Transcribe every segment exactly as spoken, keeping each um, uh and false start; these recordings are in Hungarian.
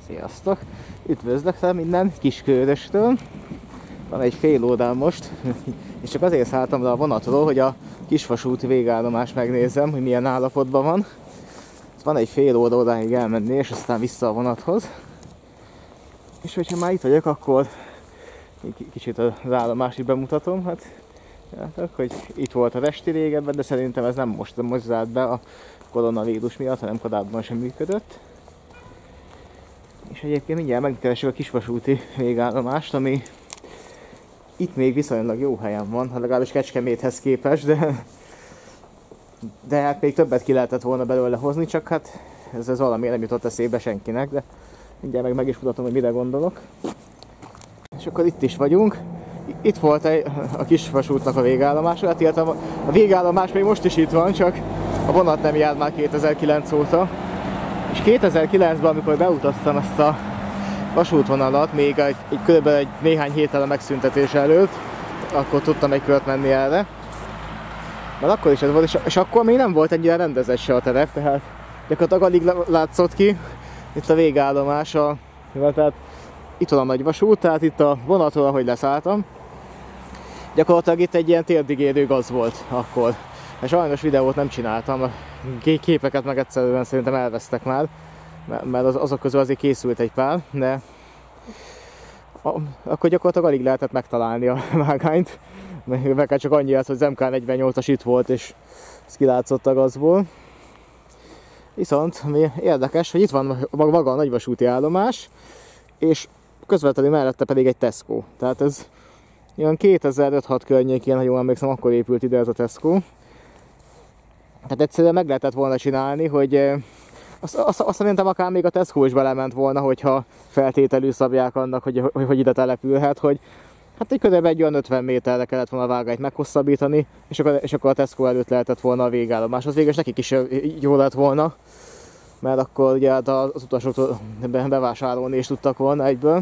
Sziasztok! Üdvözlök minden Kisköröstől. Van egy fél órám most, és csak azért szálltam le a vonatról, hogy a kisvasúti végállomást megnézzem, hogy milyen állapotban van. Van egy fél óra odáig elmenni, és aztán vissza a vonathoz. És hogyha már itt vagyok, akkor kicsit az állomást is bemutatom. Hát, látok, hogy itt volt a resti régebben, de szerintem ez nem most, most zárt be a koronavírus miatt, hanem korábban sem működött. És egyébként mindjárt megkeresek a kisvasúti végállomást, ami itt még viszonylag jó helyen van, legalábbis Kecskeméthez képest, de, de hát még többet ki lehetett volna belőle hozni, csak hát ez, ez valami nem jutott eszébe senkinek, de mindjárt meg, meg is mutatom, hogy mire gondolok. És akkor itt is vagyunk. Itt volt a kisvasútnak a végállomása, hát illetve a végállomás még most is itt van, csak a vonat nem jár már kétezer-kilenc óta. És kétezer-kilencben, amikor beutaztam ezt a vasútvonalat, még egy, egy körülbelül egy néhány héttel a megszüntetés előtt, akkor tudtam egy kört menni erre. Mert akkor is ez volt, és, és akkor még nem volt ennyire rendezett se a terep, tehát gyakorlatilag alig látszott ki itt a végállomás, a, tehát itt van a nagy vasút, tehát itt a vonatról, ahogy leszálltam, gyakorlatilag itt egy ilyen térdigérő gaz volt akkor. És sajnos videót nem csináltam, a képeket meg egyszerűen szerintem elvesztek már, mert az, azok közül azért készült egy pár, de a, akkor gyakorlatilag alig lehetett megtalálni a vágányt, mert csak annyi az, hogy az em ká negyvennyolcas itt volt, és ez kilátszott a gazból. Viszont ami érdekes, hogy itt van maga a nagyvasúti állomás, és közvetlenül mellette pedig egy Tesco. Tehát ez olyan kétezer-öt-hat környékén, ha jól emlékszem, akkor épült ide ez a Tesco. Tehát egyszerűen meg lehetett volna csinálni, hogy azt, azt, azt szerintem akár még a Tesco is belement volna, hogyha feltételül szabják annak, hogy, hogy, hogy ide települhet, hogy hát egy körülbelül egy olyan ötven méterre kellett volna a vágányt meghosszabbítani, és akkor, és akkor a Tesco előtt lehetett volna a végállomás. Az végül nekik is jó lett volna, mert akkor ugye az utasoktól bevásárolni is tudtak volna egyből.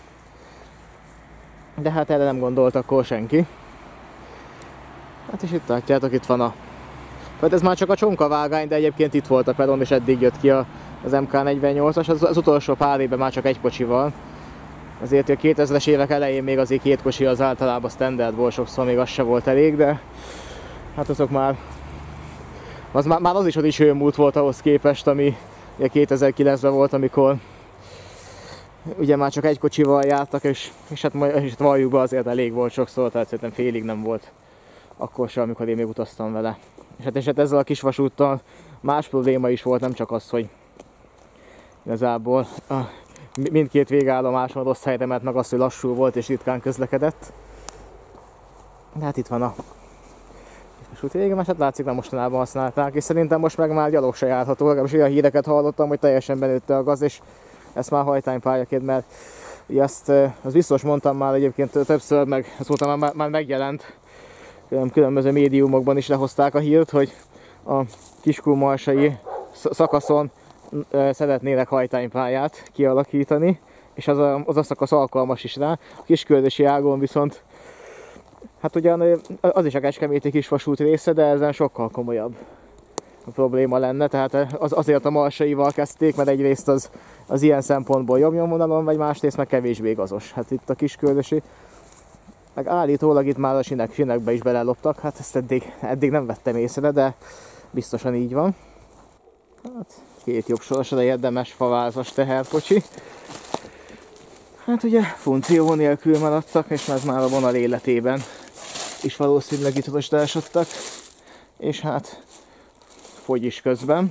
De hát erre nem gondolt akkor senki. Hát és itt látjátok, itt van a... Hát ez már csak a csonkavágány, de egyébként itt volt a peron, és eddig jött ki az em ká negyvennyolcas, az, az utolsó pár évben már csak egy kocsival. Azért a kétezres évek elején még azért két kocsi az általában standard volt, sokszor még az se volt elég, de hát azok már... Az már, már az is, az is hőmúlt volt ahhoz képest, ami ugye kétezer-kilencben volt, amikor ugye már csak egy kocsival jártak, és, és hát és valljuk be, azért elég volt sokszor, tehát szerintem félig nem volt akkor sem, amikor én még utaztam vele. És hát, és hát ezzel a kisvasúttal más probléma is volt, nem csak az, hogy igazából a, mindkét végállomáson rossz helyre ment, meg az, hogy lassú volt és ritkán közlekedett. De hát itt van a vasúti végállomás, hát látszik, nem mostanában használták, és szerintem most meg már gyalog se járható, legalábbis olyan híreket hallottam, hogy teljesen benőtte a gaz, és ezt már hajtánypályaként, mert ugye azt, azt biztos mondtam már egyébként többször, meg azóta már, már megjelent, különböző médiumokban is lehozták a hírt, hogy a Kiskunmalsai szakaszon szeretnének hajtánypályát kialakítani, és az a, az a szakasz alkalmas is rá. A Kiskörösi ágon viszont, hát ugyan az is a kecskeméti kisvasút része, de ezen sokkal komolyabb a probléma lenne, tehát az, azért a Malsaival kezdték, mert egyrészt az, az ilyen szempontból jobb nyomvonalon, vagy másrészt meg kevésbé gazos. Hát itt a Kiskörösi, meg állítólag itt már a sinek, sinekbe is beleloptak, hát ezt eddig, eddig nem vettem észre, de biztosan így van. Hát két jobb sorosra érdemes favázas teherkocsi. Hát ugye funkció nélkül maradtak, és ez már a vonal életében is valószínűleg itt rostásodtak. És hát fogy is közben.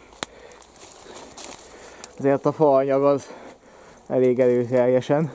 Ezért a faanyag az elég erőteljesen.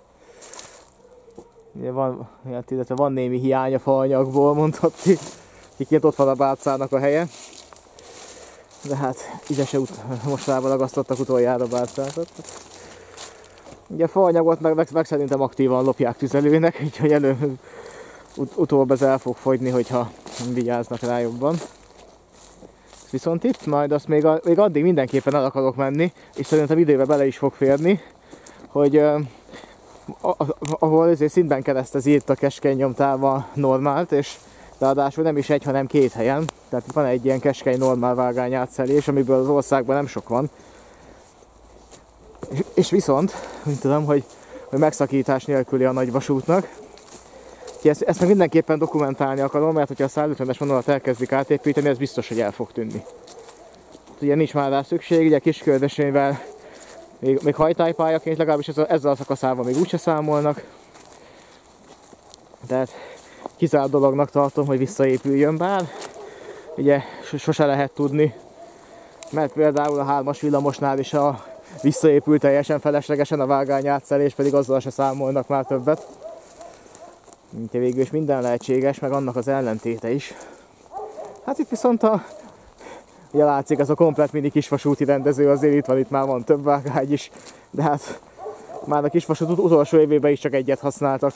Van, illetve van némi hiány a faanyagból, mondhatni. Kiként ott van a bálcának a helye. De hát ide se mostanában ragasztottak utoljára bálcákat. Ugye a faanyagot meg, meg, meg szerintem aktívan lopják tüzelőnek, úgyhogy elő ut utóbb ez el fog fogyni, hogyha vigyáznak rá jobban. Viszont itt majd azt még, a, még addig mindenképpen el akarok menni, és szerintem időben bele is fog férni, hogy uh, ahol ezért szintben keresztezi itt a keskeny nyomtával normált, és ráadásul nem is egy, hanem két helyen. Tehát van egy ilyen keskeny normál vágány átszelés, amiből az országban nem sok van. És, és viszont, úgy tudom, hogy, hogy megszakítás nélküli a nagyvasútnak. Ezt, ezt meg mindenképpen dokumentálni akarom, mert hogyha a százötvenes vonalat elkezdik átépíteni, ez biztos, hogy el fog tűnni. Ugye nincs már rá szükség, ugye Kisköldösényvel még, még hajtálypályaként, legalábbis ezzel, ezzel a szakaszával még úgyse számolnak. Tehát kizárt dolognak tartom, hogy visszaépüljön, bár ugye sose lehet tudni, mert például a hármas villamosnál is a visszaépült teljesen feleslegesen a vágány átszelés, pedig azzal se számolnak már többet. Mint végül is minden lehetséges, meg annak az ellentéte is. Hát itt viszont a, ugye látszik, ez a komplet mini kisvasúti rendező, azért itt van, itt már van több vágány is, de hát már a kisvasút utolsó évében is csak egyet használtak.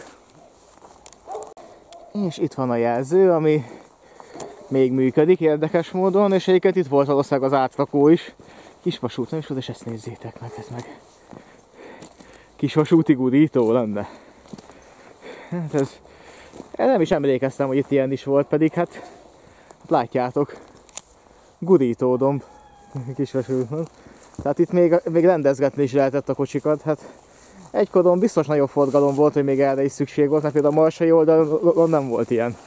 És itt van a jelző, ami még működik érdekes módon, és egyébként itt volt valószínűleg az átrakó is. Kisvasút, nem is volt, és ezt nézzétek meg, ez meg kisvasúti gurító lenne. Hát ez, nem is emlékeztem, hogy itt ilyen is volt, pedig hát látjátok, gurítódomb kisvasúton. Tehát itt még, még rendezgetni is lehetett a kocsikat. Hát egykodon biztos nagyobb forgalom volt, hogy még erre is szükség volt, mert például a marsai oldalon nem volt ilyen.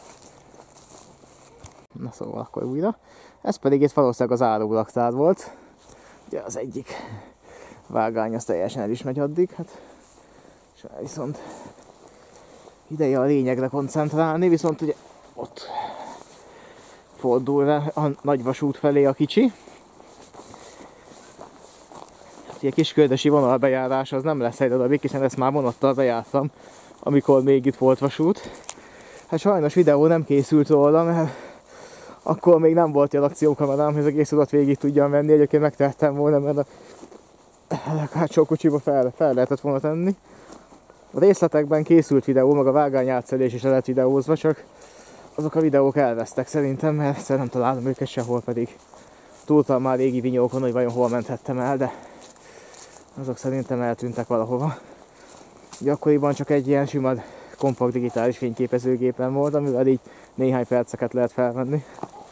Na szóval akkor újra. Ez pedig itt valószínűleg az áruraktár volt. Ugye az egyik vágány az teljesen el is megy addig. Hát, és viszont ideje a lényegre koncentrálni, viszont ugye ott fordul rá a nagyvasút felé a kicsi. Ugye Kisköldösi vonalbejárás az nem lesz egy darabig, hiszen ezt már vonattal bejártam, amikor még itt volt vasút. Hát sajnos videó nem készült róla, mert akkor még nem volt ilyen akciókamerám, hogy az egész utat végig tudjam venni, egyébként megtehettem volna, mert a, a hátsó kocsiba fel, fel lehetett volna tenni. A részletekben készült videó, meg a vágány átszelés is le lett videózva, csak azok a videók elvesztek szerintem, mert egyszer nem találom őket sehol, pedig túltam már régi vinyókon, hogy vajon hol menthettem el, de azok szerintem eltűntek valahova. Ugye akkoriban csak egy ilyen sima kompakt digitális fényképezőgépen volt, amivel így néhány perceket lehet felvenni.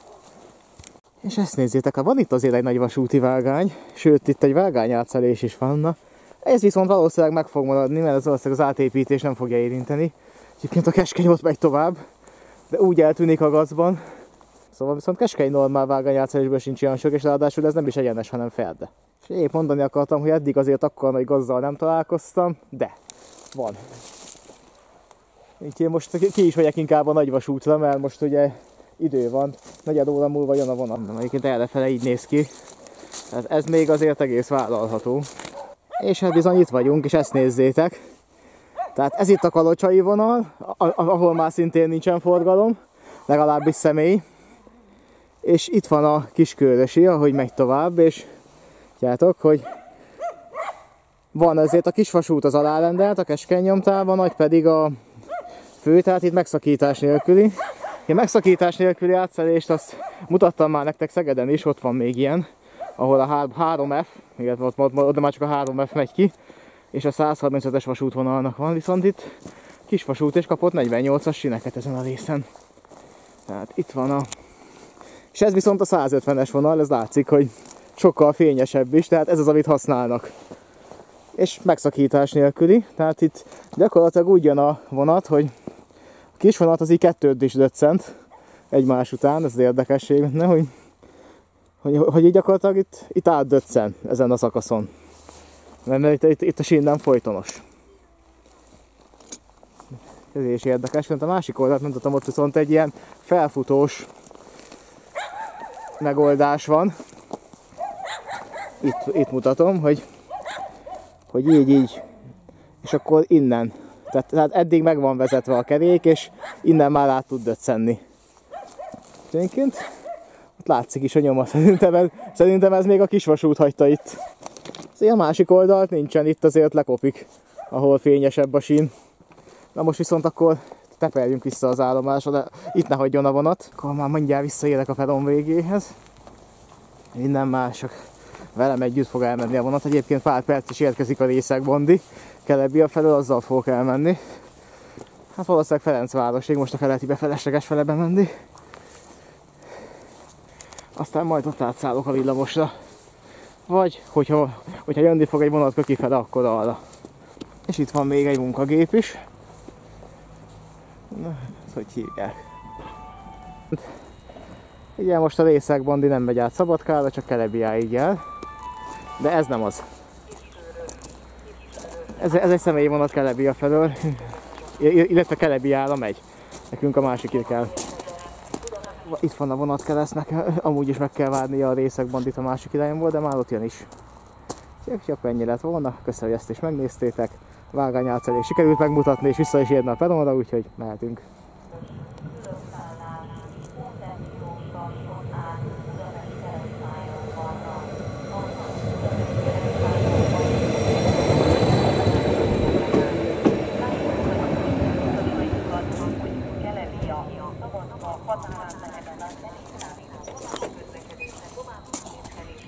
És ezt nézzétek, van itt azért egy nagy vasúti vágány, sőt itt egy vágány átszelés is van. Na, ez viszont valószínűleg meg fog maradni, mert ez valószínűleg az átépítés nem fogja érinteni. Egyébként a keskeny ott megy tovább, de úgy eltűnik a gazban. Szóval viszont keskeny normál vágány átszerelésből sincs ilyen sok, és ráadásul ez nem is egyenes, hanem ferde. És épp mondani akartam, hogy eddig azért akkor nagy gazzal nem találkoztam, de van. Így én most ki is megyek inkább a nagyvasútra, mert most ugye idő van, negyed óra múlva jön a vonat. Egyébként errefele így néz ki. Tehát ez még azért egész vállalható. És hát bizony itt vagyunk, és ezt nézzétek. Tehát ez itt a kalocsai vonal, ahol már szintén nincsen forgalom, legalábbis személy. És itt van a Kisköldösi, ahogy megy tovább, és látjátok, hogy van azért a kisvasút az alárendelt, a keskeny nyomtában, nagy pedig a fő, tehát itt megszakítás nélküli. A megszakítás nélküli átszelést azt mutattam már nektek Szegeden is, ott van még ilyen, ahol a három F, igen, ott, ott, ott már csak a három F megy ki, és a százharmincötös vasútvonalnak van, viszont itt kisvasút és kapott negyvennyolcas sineket ezen a részen. Tehát itt van a... És ez viszont a százötvenes vonal, ez látszik, hogy sokkal fényesebb is, tehát ez az, amit használnak. És megszakítás nélküli, tehát itt gyakorlatilag úgy jön a vonat, hogy a kis vonat az így kettőt is döccent egymás után, ez az érdekesség benne, hogy, hogy, hogy így gyakorlatilag itt, itt átdöccen ezen a szakaszon. Mert itt, itt, itt a sín nem folytonos. Ez is érdekes, mert a másik oldalt mondhatom, ott viszont egy ilyen felfutós megoldás van. Itt, itt mutatom, hogy, hogy így, így, és akkor innen. Tehát, tehát eddig meg van vezetve a kerék, és innen már át tud döccenni. Tényként ott látszik is a nyoma, szerintem ez, szerintem ez még a kisvasút hagyta itt. A másik oldalt nincsen, itt azért lekopik, ahol fényesebb a sín. Na most viszont akkor teperjünk vissza az állomásra, de itt ne hagyjon a vonat. Akkor már mindjárt visszaérek a peron végéhez. Innen már csak velem együtt fog elmenni a vonat. Egyébként pár perc is érkezik a Részegbondi. Kelebia felől, azzal fogok elmenni. Hát valószínűleg Ferencvárosig, most a Keletibe felesleges fele bemenni. Aztán majd ott átszállok a villamosra. vagy hogyha, hogyha jönni fog egy vonatka kifele, akkor arra. És itt van még egy munkagép is. Na, ezt hogy hívják? Igen, most a Részeg-Bandi nem megy át Szabadkára, csak Kelebiáig jár. De ez nem az. Ez, ez egy személyi vonat Kelebia felől, illetve Kelebiára megy. Nekünk a másikért kell. Itt van a vonatkeresztnek, amúgy is meg kell várnia a Részeg-Bandit a másik irányból, de már ott jön is. Úgyhogy akkor ennyi lett volna, köszönöm, hogy ezt is megnéztétek. Vágány átszerés sikerült megmutatni, és vissza is érne a peronra, úgyhogy mehetünk.